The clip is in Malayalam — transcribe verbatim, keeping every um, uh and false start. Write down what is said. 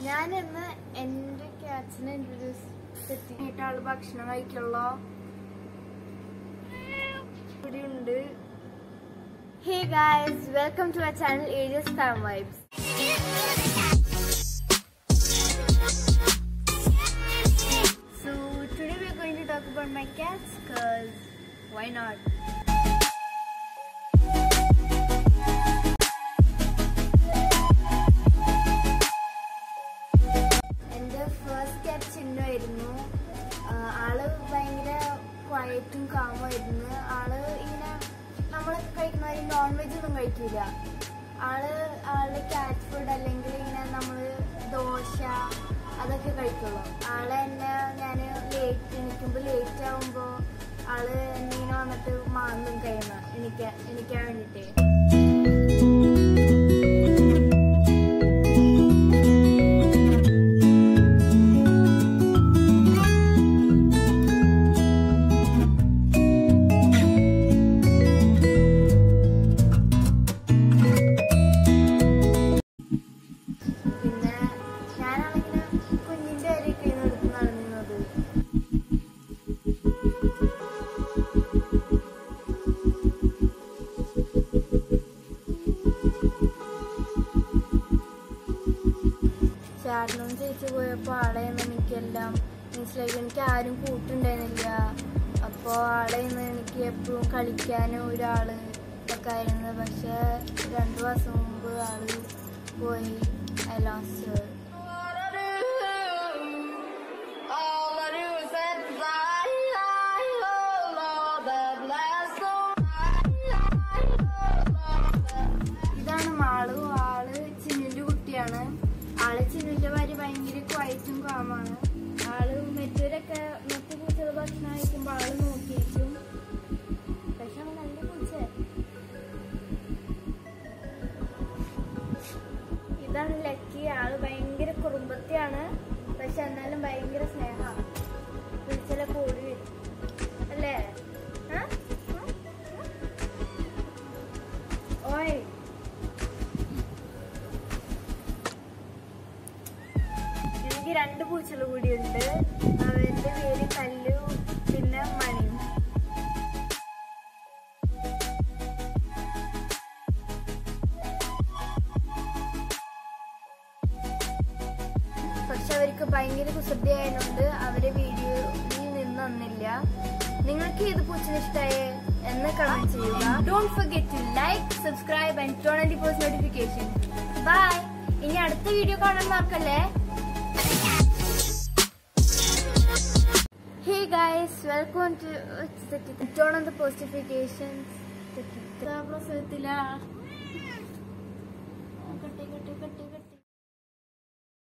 ഞാൻ ഇന്ന് എന്റെ ക്യാറ്റ്സിനെ ഇൻട്രൊഡ്യൂസ് ചെയ്തിട്ട് ആള് ഭക്ഷണം കഴിക്കുള്ളൂ. ഇവിടെ ഉണ്ട്. Hey guys, welcome to our channel A G S FamVibezz. So today we are going to talk about my cats, cause why not? എന്റെ ഫസ്റ്റ് ക്യാറ്റ് ചിഹ്നമായിരുന്നു. ആള് ഭയങ്കര ക്വയറ്റും കാമായിരുന്നു. ആള് ഇങ്ങനെ നമ്മളൊക്കെ കഴിക്കുന്ന നോൺ വെജ് ഒന്നും കഴിക്കില്ല. ആള് ആളുടെ ക്യാറ്റ് ഫുഡ് അല്ലെങ്കിൽ ഇങ്ങനെ നമ്മള് ദോശ അതൊക്കെ കഴിക്കുള്ളൂ. ആളെ എന്നെ ഞാൻ ലേറ്റ് എണീക്കുമ്പോൾ ലേറ്റ് ആവുമ്പോ ആള് എന്നെ ഇങ്ങനെ വന്നിട്ട് മാന്തും കഴിയുന്ന എനിക്ക് എണിക്കാൻ വേണ്ടിട്ട്. ചേട്ടനും ചേച്ചി പോയപ്പോൾ ആളെ നിന്ന് എനിക്കെല്ലാം മനസ്സിലാക്കി. എനിക്ക് ആരും കൂട്ടുണ്ടായിരുന്നില്ല. അപ്പോൾ ആളെ നിന്ന് എനിക്ക് എപ്പോഴും കളിക്കാനും ഒരാള് ഒക്കെ ആയിരുന്നു. പക്ഷെ രണ്ടു മാസം മുമ്പ് ആള് പോയി. I lost her. ഇതാണ് മാളു. ആള് ചിന്നുന്റെ കുട്ടിയാണ്. ആള് ചിന്നുന്റെ ഭാര്യ ഭയങ്കര ക്വയറ്റും കാമാണ്. ആള് മറ്റവരൊക്കെ മറ്റു പൂച്ചകൾ ഭക്ഷണം കഴിക്കുമ്പോ ആള് നോക്കിയിരിക്കും. പക്ഷെ അവൻ നല്ല പൂച്ച. ഇതാണ് ലക്കി. ആള് ഭയങ്കര കുറുമ്പത്തിയാണ്. പക്ഷെ എന്നാലും ഭയങ്കര സ്നേഹമാണ്. വിളിച്ചാലൊക്കെ ഓടി വരും അല്ലേ? ഓയ് എനിക്ക് രണ്ട് പൂച്ചകൾ കൂടിയുണ്ട്. അവരുടെ പേര് കല്ലു പിന്നെ മണിയും. പക്ഷെ അവർക്ക് ഭയങ്കര കുസൃതി ആയതുകൊണ്ട് അവരെ വീഡിയോയിൽ നിന്നൊന്നില്ല. നിങ്ങൾക്ക് ഏത് പൂച്ചന് ഇഷ്ടമായേ എന്ന് കമന്റ് ചെയ്യുക. Don't forget to like, subscribe and turn on the post notification. Bye. ഇനി അടുത്ത വീഡിയോ കാണാൻ മറക്കല്ലേ. Hey guys, welcome to turn on the post notifications.